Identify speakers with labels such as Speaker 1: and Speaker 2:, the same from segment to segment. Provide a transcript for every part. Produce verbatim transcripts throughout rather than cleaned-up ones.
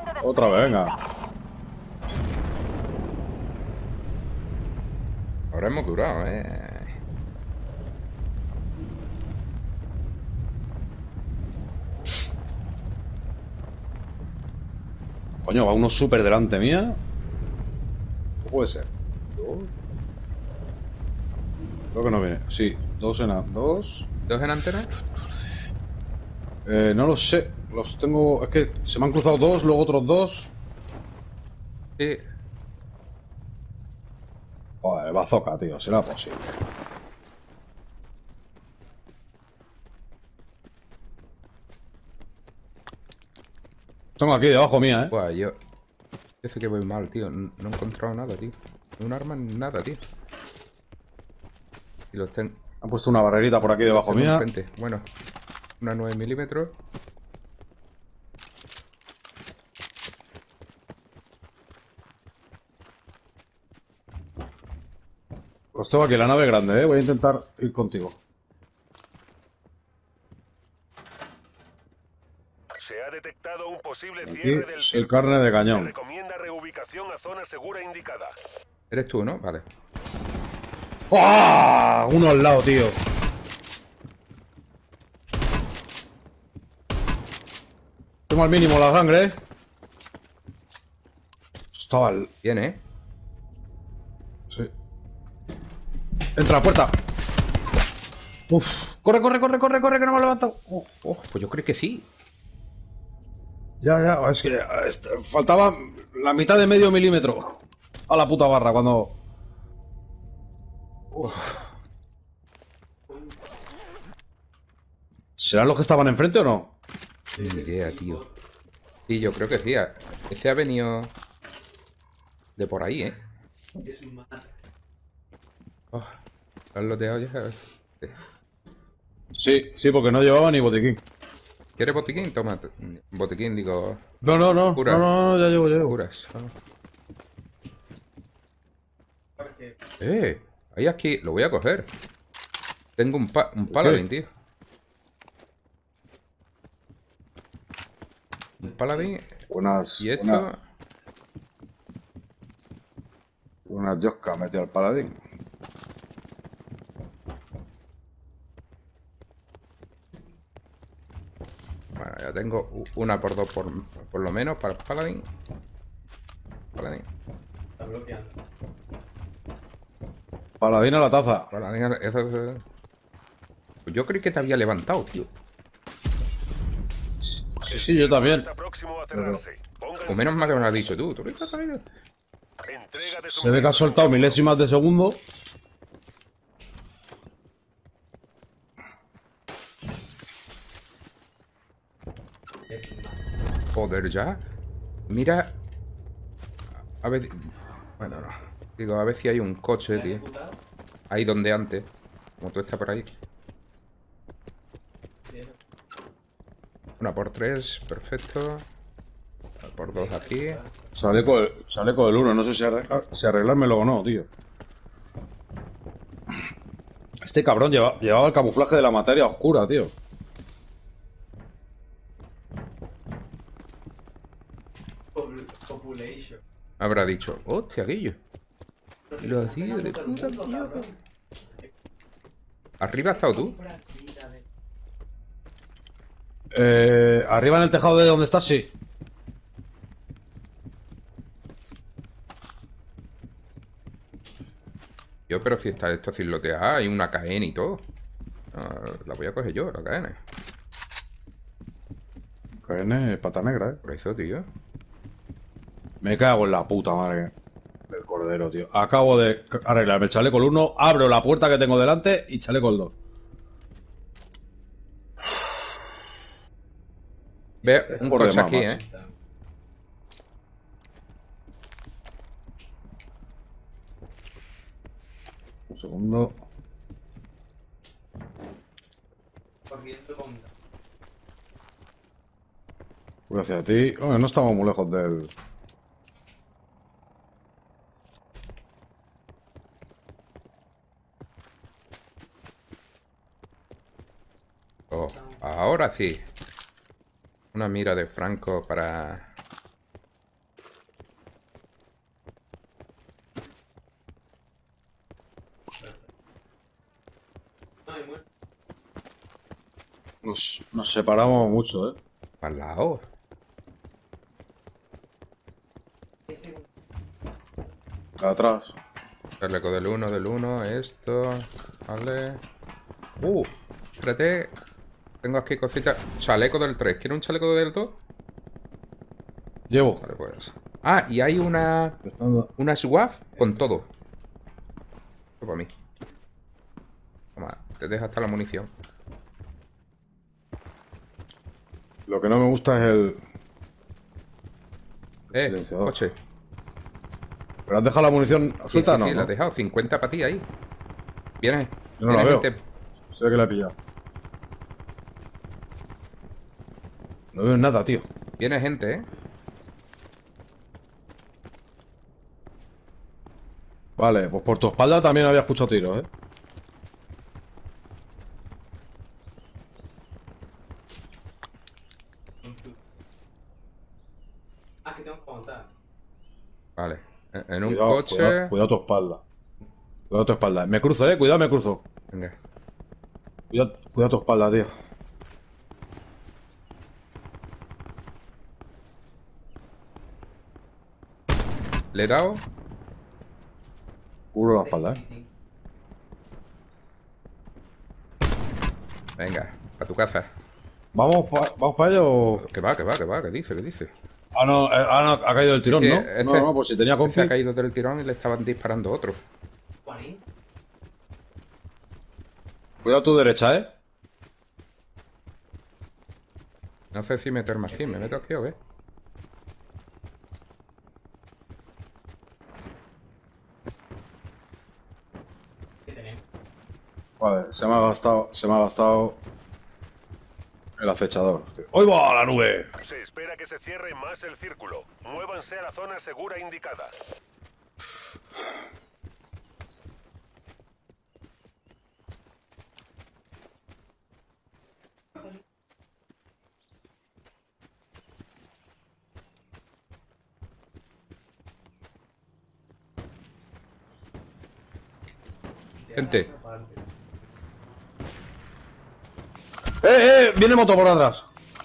Speaker 1: Otra vez, venga.
Speaker 2: Ahora hemos durado, eh.
Speaker 1: Coño, va uno súper delante mía. ¿Qué puede ser? ¿Dos? Creo que no viene. Sí, dos en a- dos.
Speaker 2: ¿Dos en antena?
Speaker 1: Eh, no lo sé. Los tengo. Es que se me han cruzado dos, luego otros dos.
Speaker 2: Sí.
Speaker 1: Joder, bazooka, tío. Será posible. Tengo aquí debajo mía, eh.
Speaker 2: Buah, yo... Yo sé que voy mal, tío. No no he encontrado nada, tío. Ni un arma ni nada, tío. Y los tengo...
Speaker 1: Han puesto una barrerita por aquí debajo
Speaker 2: tengo
Speaker 1: mía.
Speaker 2: enfrente. Bueno, una nueve milímetros.
Speaker 1: Pues tengo aquí la nave grande, eh. Voy a intentar ir contigo.
Speaker 3: Se ha detectado un posible
Speaker 1: Aquí
Speaker 3: cierre del
Speaker 1: es el
Speaker 3: círculo.
Speaker 1: carne de
Speaker 3: Se
Speaker 1: cañón.
Speaker 3: recomienda reubicación a zona segura indicada.
Speaker 2: Eres tú, ¿no? Vale.
Speaker 1: ¡Ah! Uno al lado, tío. Tengo al mínimo la sangre, eh. Estaba al...
Speaker 2: Bien, ¿eh?
Speaker 1: Sí. Entra a la puerta. Uf. Corre, corre, corre, corre, corre, que no me he levantado. Oh.
Speaker 2: Oh, pues yo creo que sí.
Speaker 1: Ya, ya, es que este, faltaba la mitad de medio milímetro a la puta barra cuando... Uf. ¿Serán los que estaban enfrente o no?
Speaker 2: Ni idea, tío. Sí, yo creo que sí. Ese ha venido de por ahí, ¿eh? Oh, ¿lo has loteado ya?
Speaker 1: Sí, sí, porque no llevaba ni botiquín.
Speaker 2: ¿Quieres botiquín? Toma. Botiquín, digo...
Speaker 1: No, no, no,
Speaker 2: Curas.
Speaker 1: no, no, no, ya llevo, ya llevo.
Speaker 2: Curas. Eh, ahí aquí. Lo voy a coger. Tengo un, pa un paladín, tío. Un paladín.
Speaker 1: Buenas,
Speaker 2: Y esto...
Speaker 1: buenas, buenas yoscas metió al paladín.
Speaker 2: Bueno, ya tengo una por dos por, por lo menos para el paladín. Paladín.
Speaker 4: Está bloqueando.
Speaker 1: Paladín a la taza.
Speaker 2: Paladín, eso, eso. Pues yo creí que te había levantado, tío.
Speaker 1: Sí, sí, yo también.
Speaker 3: Está próximo a cerrarse. Pónganse
Speaker 2: O menos mal que me lo has
Speaker 3: salvo.
Speaker 2: dicho tú. ¿Tú lo has sabido?
Speaker 3: Entrega de
Speaker 1: Se ve que ha soltado milésimas de segundo.
Speaker 2: Joder, ya. Mira. A ver. Bueno, no. Digo, a ver si hay un coche, tío. Ahí donde antes. Como tú estás por ahí. Una por tres, perfecto. Una por dos aquí.
Speaker 1: Chaleco, del- chaleco del uno, no sé si, arregla- si arreglármelo o no, tío. Este cabrón lleva- llevaba el camuflaje de la materia oscura, tío.
Speaker 4: Popul- Population.
Speaker 2: Habrá dicho, hostia, Guillo. Y lo hacía de puta mierda. ¿Arriba has estado tú?
Speaker 1: Eh, arriba en el tejado de donde estás, sí.
Speaker 2: Yo, pero si está esto sin lotear, hay una K N y todo. Ah, la voy a coger yo, la K N.
Speaker 1: K N, pata negra, eh.
Speaker 2: Por eso, tío.
Speaker 1: Me cago en la puta madre del cordero, tío. Acabo de arreglarme el chaleco el uno, abro la puerta que tengo delante y chaleco el dos.
Speaker 2: Ve un
Speaker 1: por
Speaker 2: coche
Speaker 1: demás,
Speaker 2: aquí,
Speaker 1: macho.
Speaker 2: eh.
Speaker 1: Un segundo.
Speaker 4: Corriendo con...
Speaker 1: Voy hacia ti. Hombre, no estamos muy lejos del...
Speaker 2: Oh, ahora sí. Una mira de Franco para...
Speaker 4: hay muerto.
Speaker 1: Nos, nos separamos mucho, ¿eh?
Speaker 2: Al lado.
Speaker 1: Atrás.
Speaker 2: Chaleco del uno, del uno, esto. Vale. Uh, espérate. Tengo aquí cositas. Chaleco del tres. ¿Quieres un chaleco del dos?
Speaker 1: Llevo.
Speaker 2: Vale, pues. Ah, y hay una.
Speaker 1: Estando-
Speaker 2: Una S W A F con todo. Esto para mí. Toma, te deja hasta la munición.
Speaker 1: Lo que no me gusta es el...
Speaker 2: Eh,
Speaker 1: silenciador.
Speaker 2: coche.
Speaker 1: ¿Pero has dejado la munición
Speaker 2: Sí, sí,
Speaker 1: suelta?
Speaker 2: sí,
Speaker 1: no,
Speaker 2: la
Speaker 1: ¿no?
Speaker 2: has dejado. cincuenta para ti ahí. Viene.
Speaker 1: Yo no la
Speaker 2: viene
Speaker 1: veo.
Speaker 2: gente.
Speaker 1: Sé que la he pillado. No veo nada, tío.
Speaker 2: Viene gente, eh.
Speaker 1: Vale, pues por tu espalda también había escuchado tiros, ¿eh?
Speaker 4: Ah, que tengo que montar.
Speaker 2: Vale. En en un
Speaker 1: Cuidado,
Speaker 2: coche.
Speaker 1: cuidado, cuidado tu espalda. Cuidado tu espalda. Me cruzo, ¿eh? Cuidado, me cruzo.
Speaker 2: Venga.
Speaker 1: Cuidado, cuidado tu espalda, tío.
Speaker 2: Le he dado.
Speaker 1: Cubro la espalda, ¿eh?
Speaker 2: Venga, a tu casa.
Speaker 1: ¿Vamos para vamos pa ello o...?
Speaker 2: Que va, que va, que va, que dice, que dice.
Speaker 1: Ah, no, eh, ah, no, ha caído el tirón,
Speaker 2: Sí,
Speaker 1: ¿no?
Speaker 2: ese-
Speaker 1: No, no, pues si tenía
Speaker 2: Se
Speaker 1: confi...
Speaker 2: ha caído del tirón y le estaban disparando otro.
Speaker 4: Juanín.
Speaker 1: Cuidado tu derecha, ¿eh?
Speaker 2: No sé si meterme aquí. ¿Me meto aquí o qué?
Speaker 4: ¿Qué tenemos?
Speaker 1: Vale, se me ha gastado... Se me ha gastado... El acechador. ¡Hoy va la nube!
Speaker 3: Se espera que se cierre más el círculo. Muévanse a la zona segura indicada.
Speaker 2: Gente.
Speaker 1: ¡Eh, eh! Viene moto por atrás.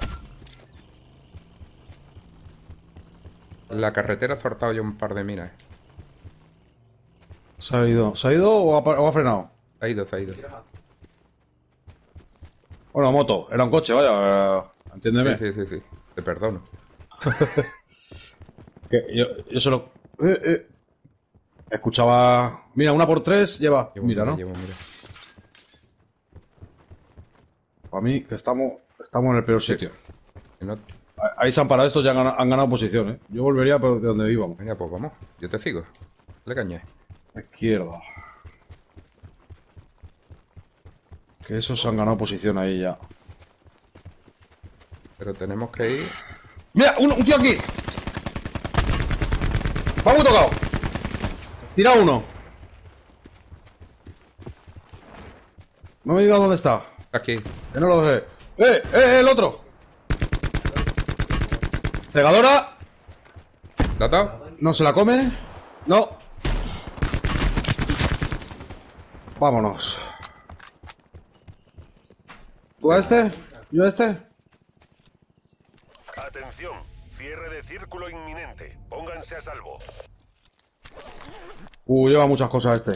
Speaker 2: En la carretera he soltado yo un par de minas.
Speaker 1: ¿Se ha ido? ¿Se ha ido o ha, pa- o ha frenado?
Speaker 2: Se ha ido, se ha ido.
Speaker 1: Bueno, moto. Era un coche, vaya. eh, Entiéndeme.
Speaker 2: Sí, sí, sí, sí. Te perdono.
Speaker 1: Que yo, yo solo... Eh, eh. Escuchaba... Mira, una por tres lleva...
Speaker 2: Llevo,
Speaker 1: Mira, ¿no?
Speaker 2: llevo, mira.
Speaker 1: Para mí, que estamos... Estamos en el peor sitio.
Speaker 2: Que no-
Speaker 1: Ahí se han parado estos, ya han ganado, han ganado posición, ¿eh? Yo volvería por de donde íbamos.
Speaker 2: Venga, pues vamos. Yo te sigo. Le cañé.
Speaker 1: Izquierda. Que esos se han ganado posición ahí ya.
Speaker 2: Pero tenemos que ir.
Speaker 1: ¡Mira! ¡Un, un tío aquí! ¡Va muy tocado! Tira uno. No me digas dónde está.
Speaker 2: Aquí.
Speaker 1: Que no lo sé. ¡Eh! ¡Eh! ¡El otro! ¿Cegadora?
Speaker 2: ¿Lo has dado?
Speaker 1: ¿No se la come? No. Vámonos. ¿Tú a este? ¿Yo a este?
Speaker 3: Atención, cierre de círculo inminente. Pónganse a salvo.
Speaker 1: Uh, lleva muchas cosas este.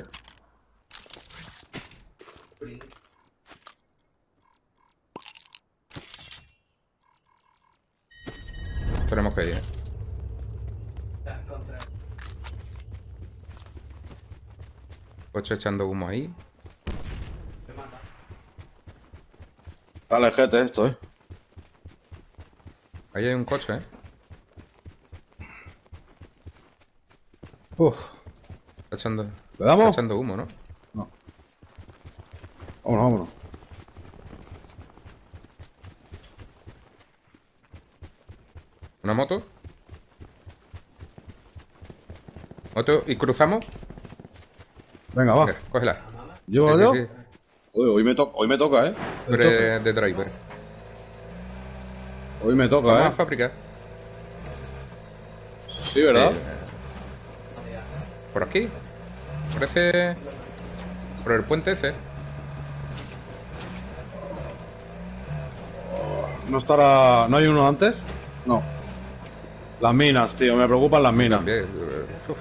Speaker 2: Tenemos que ir. ¿eh?
Speaker 4: Está contra.
Speaker 2: Coche echando humo ahí.
Speaker 4: Me mata.
Speaker 1: Está lejete esto, eh.
Speaker 2: Ahí hay un coche, ¿eh?
Speaker 1: Uf.
Speaker 2: Está echando,
Speaker 1: ¿Le
Speaker 2: está
Speaker 1: damos?
Speaker 2: echando humo, ¿no?
Speaker 1: No. Vámonos, vámonos.
Speaker 2: ¿Una moto? ¿Moto? ¿Y cruzamos?
Speaker 1: Venga, va.
Speaker 2: Venga, cógela.
Speaker 1: ¿Llevo
Speaker 2: Sí,
Speaker 1: yo?
Speaker 2: sí, sí.
Speaker 1: Uy, hoy, me to- hoy me toca, eh.
Speaker 2: Tú eres de driver.
Speaker 1: Hoy me toca,
Speaker 2: Vamos a
Speaker 1: eh.
Speaker 2: fabricar.
Speaker 1: Sí, ¿verdad?
Speaker 2: Eh, ¿Por aquí? Por ese... Por el puente ese.
Speaker 1: no estará... ¿No hay uno antes? No. Las minas, tío. Me preocupan las minas.
Speaker 2: También, eh, uf.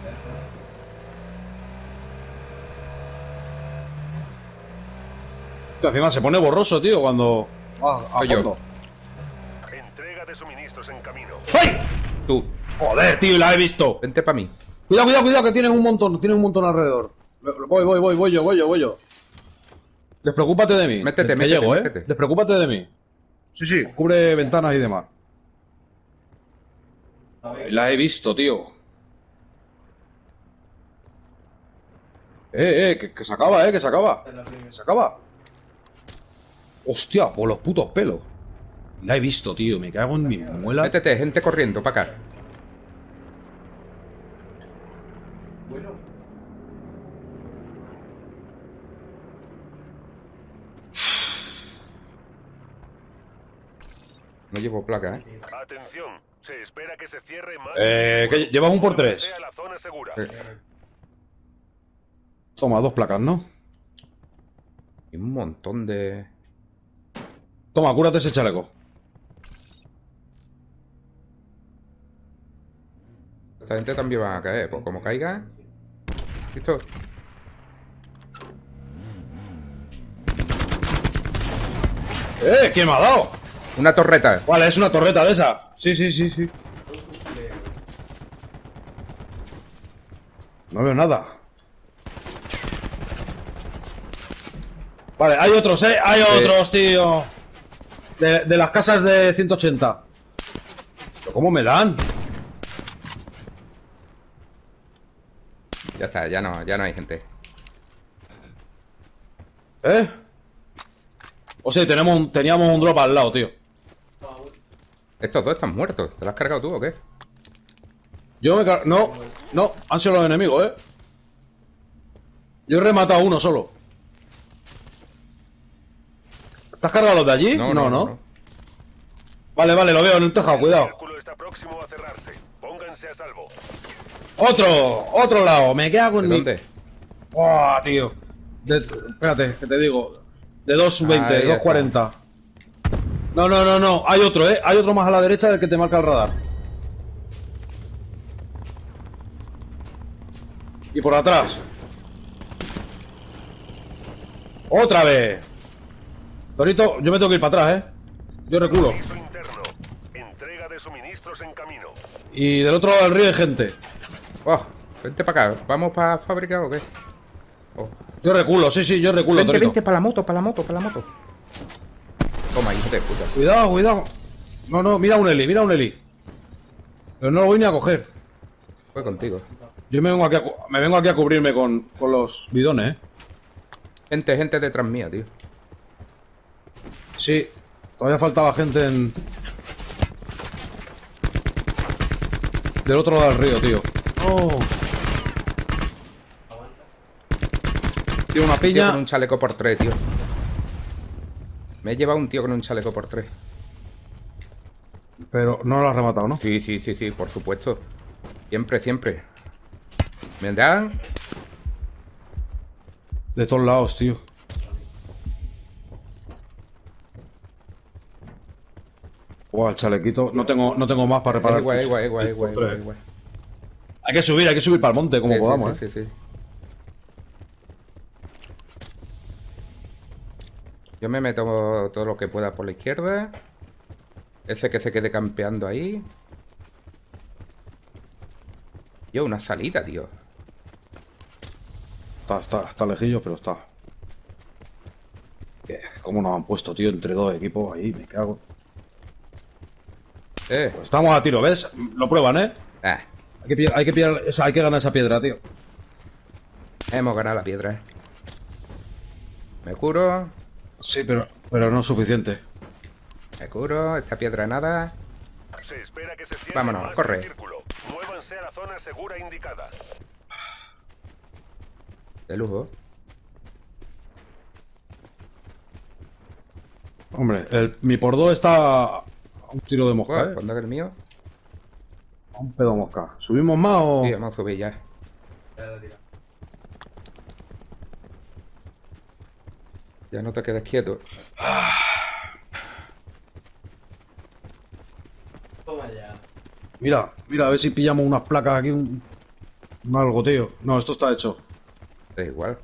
Speaker 1: Tío, encima se pone borroso, tío, cuando... Ah, a
Speaker 2: Soy yo.
Speaker 1: fondo.
Speaker 3: Entrega de suministros en camino.
Speaker 1: ¡Ay!
Speaker 2: Tú,
Speaker 1: Joder, tío, la he visto.
Speaker 2: vente para mí.
Speaker 1: Cuidado, cuidado, cuidado, que tienen un montón. Tienen un montón alrededor. Voy, voy, voy, voy yo, voy yo, voy yo. Despreocúpate de mí.
Speaker 2: Métete,
Speaker 1: que
Speaker 2: métete,
Speaker 1: llego, ¿eh?
Speaker 2: métete.
Speaker 1: Despreocúpate de mí. Sí, sí, cubre ventanas y demás. La he visto, tío. Eh, eh, que, que se acaba, eh, que se acaba. Se acaba. Hostia, por los putos pelos. La he visto, tío. Me cago en mi muela.
Speaker 2: Métete, gente corriendo para acá.
Speaker 4: Bueno,
Speaker 2: No llevo placa, ¿eh?
Speaker 3: Atención, se espera que se cierre más.
Speaker 1: Eh, que llevas un por tres.
Speaker 3: Sea la zona segura.
Speaker 2: Eh,
Speaker 1: Toma, dos placas, ¿no?
Speaker 2: Y un montón de...
Speaker 1: Toma, cúrate ese chaleco.
Speaker 2: Esta gente también va a caer. Pues como caiga... ¿Listo?
Speaker 1: ¡Eh! ¿Quién me ha dado?
Speaker 2: Una torreta.
Speaker 1: Vale, es una torreta de esa. Sí, sí, sí, sí. No veo nada. Vale, hay otros, ¿eh? Hay
Speaker 2: Sí.
Speaker 1: otros, tío. De, de las casas de ciento ochenta. ¿Pero cómo me dan?
Speaker 2: Ya está, ya no, ya no hay gente.
Speaker 1: ¿Eh? O sea, tenemos un- teníamos un drop al lado, tío.
Speaker 2: Estos dos están muertos. ¿Te lo has cargado tú o qué?
Speaker 1: Yo me car- No, no, han sido los enemigos, ¿eh? Yo he rematado uno solo. ¿Te has cargado los de allí?
Speaker 2: No,
Speaker 1: no,
Speaker 2: no, no.
Speaker 1: Vale, vale, lo veo en un tejado,
Speaker 3: El
Speaker 1: cuidado.
Speaker 3: círculo está próximo a cerrarse. Pónganse a salvo.
Speaker 1: Otro, otro lado, me cago en
Speaker 2: ¿De
Speaker 1: mi...
Speaker 2: dónde?
Speaker 1: ¡Oh, tío! De- espérate, que te digo. De dos veinte,
Speaker 2: Ahí está.
Speaker 1: dos cuarenta. No, no, no, no. Hay otro, ¿eh? Hay otro más a la derecha del que te marca el radar. Y por atrás. ¡Otra vez! Torito, yo me tengo que ir para atrás, ¿eh? Yo reculo.
Speaker 3: Aviso interno. Entrega de suministros en camino.
Speaker 1: Y del otro lado del río hay gente.
Speaker 2: Oh, vente para acá. ¿Vamos para fábrica o qué? Oh.
Speaker 1: Yo reculo, sí, sí, yo reculo,
Speaker 2: Vente,
Speaker 1: Torito.
Speaker 2: vente, para la moto, para la moto, para la moto. Toma, hijo de puta.
Speaker 1: Cuidado, cuidado. No, no, mira un heli, mira un heli. Pero no lo voy ni a coger.
Speaker 2: Fue contigo.
Speaker 1: Yo me vengo aquí a, cu- me vengo aquí a cubrirme con, con los bidones, ¿eh?
Speaker 2: Gente, gente detrás mía, tío.
Speaker 1: Sí, todavía faltaba gente en... Del otro lado del río, tío. Oh. Tiene una
Speaker 2: Tío
Speaker 1: piña.
Speaker 2: con un chaleco por tres, tío. Me he llevado un tío con un chaleco por tres.
Speaker 1: Pero no lo has rematado, ¿no?
Speaker 2: Sí, sí, sí, sí, por supuesto. Siempre, siempre. ¿Me dan?
Speaker 1: De todos lados, tío. Buah, el chalequito. No tengo, no tengo más para reparar.
Speaker 2: Igual, igual, igual, igual,
Speaker 1: Por tres.
Speaker 2: igual, igual.
Speaker 1: Hay que subir, hay que subir para el monte como
Speaker 2: Sí, sí,
Speaker 1: podamos,
Speaker 2: sí,
Speaker 1: ¿eh?
Speaker 2: sí, sí. Yo me meto todo lo que pueda por la izquierda. Ese que se quede campeando ahí. Yo, una salida, tío.
Speaker 1: Está, está, está lejillo, pero está. ¿Qué? ¿Cómo nos han puesto, tío, entre dos equipos ahí? Me cago.
Speaker 2: Eh.
Speaker 1: Pues estamos a tiro, ¿ves? Lo prueban, ¿eh?
Speaker 2: Ah,
Speaker 1: Hay que, pi- hay que, pillar esa- hay que ganar esa piedra, tío.
Speaker 2: hemos ganado la piedra, eh. Me curo.
Speaker 1: Sí, pero, pero no es suficiente.
Speaker 2: Me curo. Esta piedra nada.
Speaker 3: Se espera que se cierre
Speaker 2: Vámonos,
Speaker 3: más
Speaker 2: corre.
Speaker 3: el círculo. Muévanse a la zona segura indicada.
Speaker 2: De lujo.
Speaker 1: Hombre, el, mi por dos está a un tiro de mosca,
Speaker 2: Bueno,
Speaker 1: ¿eh?
Speaker 2: ¿cuándo que el mío?
Speaker 1: A un pedo de mosca. ¿Subimos más o...?
Speaker 2: Sí, vamos a subir ya. Ya no te quedes quieto.
Speaker 1: Mira, mira, a ver si pillamos unas placas aquí, un, un algo, tío. No, esto está hecho.
Speaker 2: Da igual.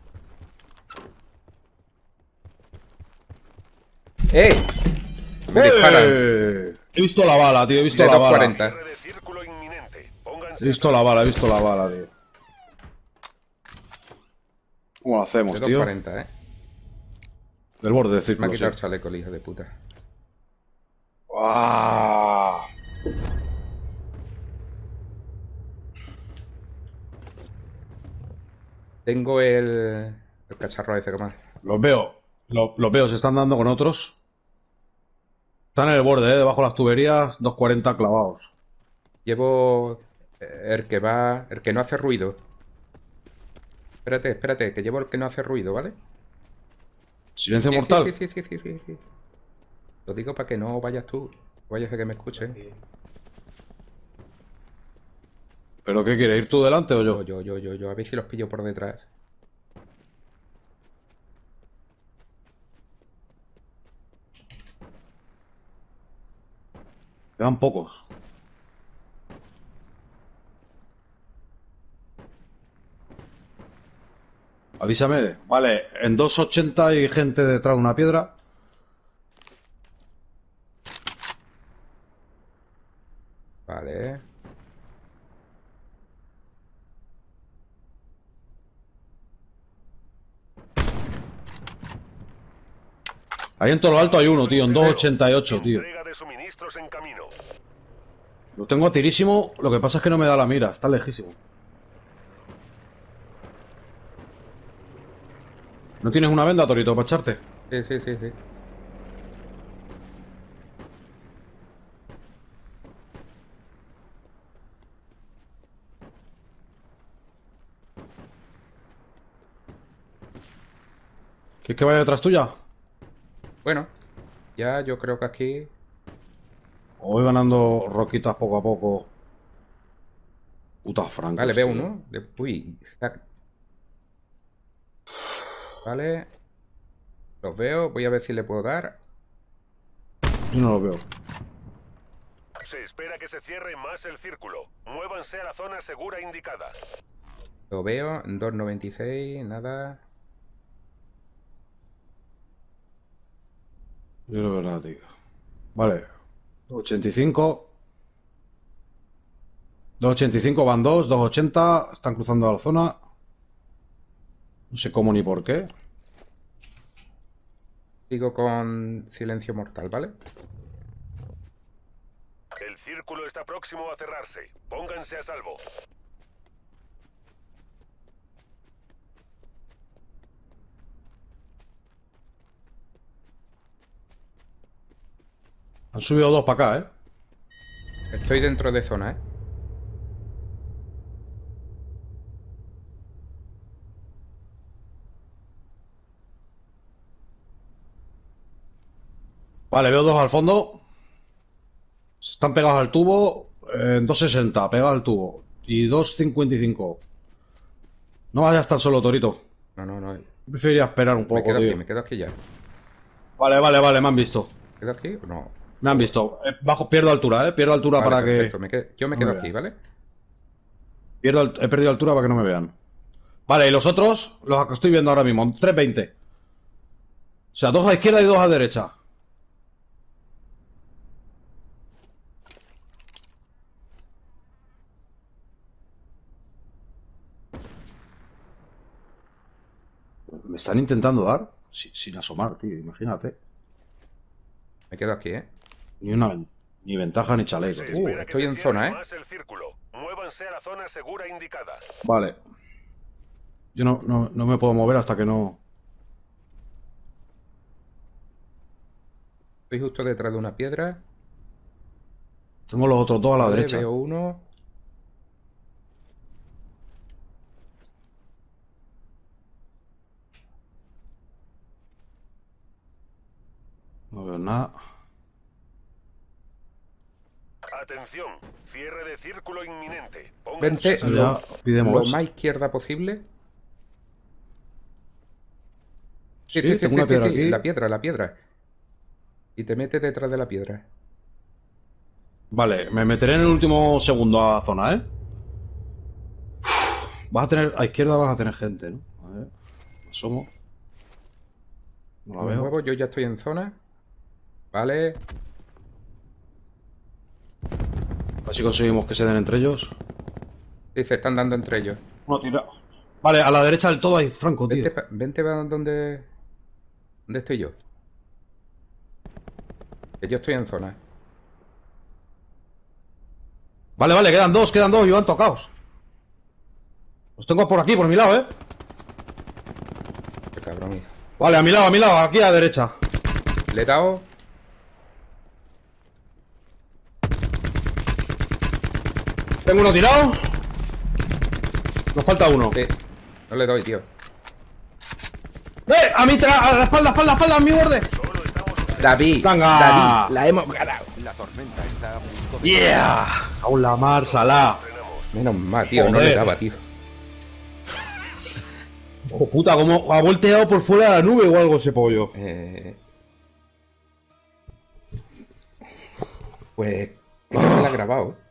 Speaker 2: ¡Eh! Me disparan.
Speaker 1: ¡Eh! He visto la bala, tío, he visto
Speaker 2: De
Speaker 1: la bala.
Speaker 2: doscientos cuarenta.
Speaker 3: Cierre de círculo inminente.
Speaker 1: He
Speaker 3: Pónganse
Speaker 1: visto la bala, he visto la bala, tío. ¿Cómo lo
Speaker 2: De
Speaker 1: hacemos, tío?
Speaker 2: doscientos cuarenta, eh.
Speaker 1: Del borde del
Speaker 2: Me ha
Speaker 1: círculo,
Speaker 2: quitado
Speaker 1: sí.
Speaker 2: el chaleco el hijo de puta.
Speaker 1: ¡Ah!
Speaker 2: Tengo el, el cacharro ese que más.
Speaker 1: Los veo. Los, los veo, se están dando con otros. Están en el borde, ¿eh? Debajo de las tuberías, doscientos cuarenta clavados.
Speaker 2: Llevo eh, el que va... El que no hace ruido. Espérate, espérate, que llevo el que no hace ruido, ¿vale?
Speaker 1: Silencio
Speaker 2: Sí,
Speaker 1: mortal.
Speaker 2: Sí, sí, sí, sí, sí, sí. Lo digo para que no vayas tú. Vayas a que me escuchen.
Speaker 1: ¿Pero qué quieres? ¿Ir tú delante o
Speaker 2: Yo,
Speaker 1: yo?
Speaker 2: yo, yo, yo, yo. A ver si los pillo por detrás.
Speaker 1: Quedan pocos. Avísame. Vale, en doscientos ochenta hay gente detrás de una piedra.
Speaker 2: Vale.
Speaker 1: Ahí en todo lo alto hay uno, tío, en doscientos ochenta y ocho, tío.
Speaker 3: Entrega de suministros en camino.
Speaker 1: Lo tengo a tirísimo, lo que pasa es que no me da la mira, está lejísimo. ¿No tienes una venda, Torito, para echarte?
Speaker 2: Sí, sí, sí, sí.
Speaker 1: ¿Quieres que vaya detrás tuya?
Speaker 2: Bueno, ya yo creo que aquí...
Speaker 1: O voy ganando roquitas poco a poco. Putas francos.
Speaker 2: Vale, veo
Speaker 1: tío.
Speaker 2: uno. De- Uy, está- Vale. Los veo. Voy a ver si le puedo dar.
Speaker 1: Yo no lo veo.
Speaker 3: Se espera que se cierre más el círculo. Muévanse a la zona segura indicada.
Speaker 2: Lo veo. dos noventa y seis. Nada.
Speaker 1: Yo no veo nada, tío. Vale. doscientos ochenta y cinco. doscientos ochenta y cinco van dos, doscientos ochenta. Están cruzando la zona. No sé cómo ni por qué.
Speaker 2: Sigo con silencio mortal, ¿vale?
Speaker 3: El círculo está próximo a cerrarse. Pónganse a salvo.
Speaker 1: Han subido dos para acá, ¿eh?
Speaker 2: Estoy dentro de zona, ¿eh?
Speaker 1: Vale, veo dos al fondo. Están pegados al tubo. En doscientos sesenta, pegados al tubo. Y doscientos cincuenta y cinco. No vayas a estar solo, Torito.
Speaker 2: No, no, no.
Speaker 1: Preferiría esperar un
Speaker 2: Me
Speaker 1: poco,
Speaker 2: quedo aquí,
Speaker 1: tío.
Speaker 2: me quedo aquí ya.
Speaker 1: Vale, vale, vale, me han visto.
Speaker 2: ¿Me quedo aquí o no?
Speaker 1: Me han visto. Eh, bajo, pierdo altura, ¿eh? Pierdo altura
Speaker 2: Vale,
Speaker 1: para
Speaker 2: perfecto.
Speaker 1: que...
Speaker 2: me quedo- Yo me
Speaker 1: no
Speaker 2: quedo
Speaker 1: me
Speaker 2: aquí,
Speaker 1: vean.
Speaker 2: ¿vale?
Speaker 1: Pierdo al- He perdido altura para que no me vean. Vale, y los otros, los que estoy viendo ahora mismo, trescientos veinte. O sea, dos a izquierda y dos a derecha. Me están intentando dar si- sin asomar, tío, imagínate.
Speaker 2: Me quedo aquí, ¿eh?
Speaker 1: Ni una ven- ni ventaja ni chaleco.
Speaker 3: Se
Speaker 1: tío.
Speaker 3: espera que
Speaker 2: estoy
Speaker 3: se
Speaker 2: en
Speaker 3: cierre
Speaker 2: zona, ¿eh?
Speaker 3: más el círculo. Muévanse a la zona segura indicada.
Speaker 1: Vale. Yo no, no, no me puedo mover hasta que no...
Speaker 2: Estoy justo detrás de una piedra.
Speaker 1: Tengo los otros dos a la
Speaker 2: Vale,
Speaker 1: derecha.
Speaker 2: veo uno.
Speaker 1: No veo nada.
Speaker 3: Atención, cierre de círculo inminente. Pónganse
Speaker 2: Vente
Speaker 1: Ya
Speaker 2: lo,
Speaker 1: pidemos.
Speaker 2: lo más izquierda posible. Sí,
Speaker 1: Sí,
Speaker 2: sí, sí,
Speaker 1: tengo
Speaker 2: sí,
Speaker 1: una
Speaker 2: sí,
Speaker 1: piedra
Speaker 2: sí,
Speaker 1: aquí.
Speaker 2: la piedra, la piedra. Y te metes detrás de la piedra.
Speaker 1: Vale, me meteré en el último segundo a la zona, ¿eh? Uf, vas a tener... A izquierda vas a tener gente, ¿no? A ver... Asomo. No la
Speaker 2: Me
Speaker 1: veo.
Speaker 2: muevo, yo ya estoy en zona. Vale.
Speaker 1: A ver si conseguimos que se den entre ellos.
Speaker 2: Sí, se están dando entre ellos.
Speaker 1: Uno tira... Vale, a la derecha del todo hay Franco, tío.
Speaker 2: Vente, pa- vente pa donde... ¿Dónde estoy yo? Que yo estoy en zona.
Speaker 1: Vale, vale, quedan dos, quedan dos y van tocados. Los tengo por aquí, por mi lado, ¿eh?
Speaker 2: Qué cabrón, hijo.
Speaker 1: Vale, a mi lado, a mi lado, aquí a la derecha.
Speaker 2: Le he dado...
Speaker 1: Tengo uno tirado. Nos falta uno.
Speaker 2: Sí. No le doy, tío.
Speaker 1: ¡Eh! A mi tra... a la espalda, espalda, espalda, a mi borde.
Speaker 3: Solo estamos...
Speaker 2: David,
Speaker 1: Venga.
Speaker 2: David, la hemos ganado.
Speaker 4: La tormenta está a punto de...
Speaker 1: ¡Yeah! Aula Mar, Salah.
Speaker 3: Frenamos.
Speaker 2: Menos mal, tío, no
Speaker 1: Joder.
Speaker 2: le daba, tío.
Speaker 1: Ojo puta, como ha volteado por fuera de la nube o algo ese pollo.
Speaker 2: Eh... Pues creo que la ha grabado.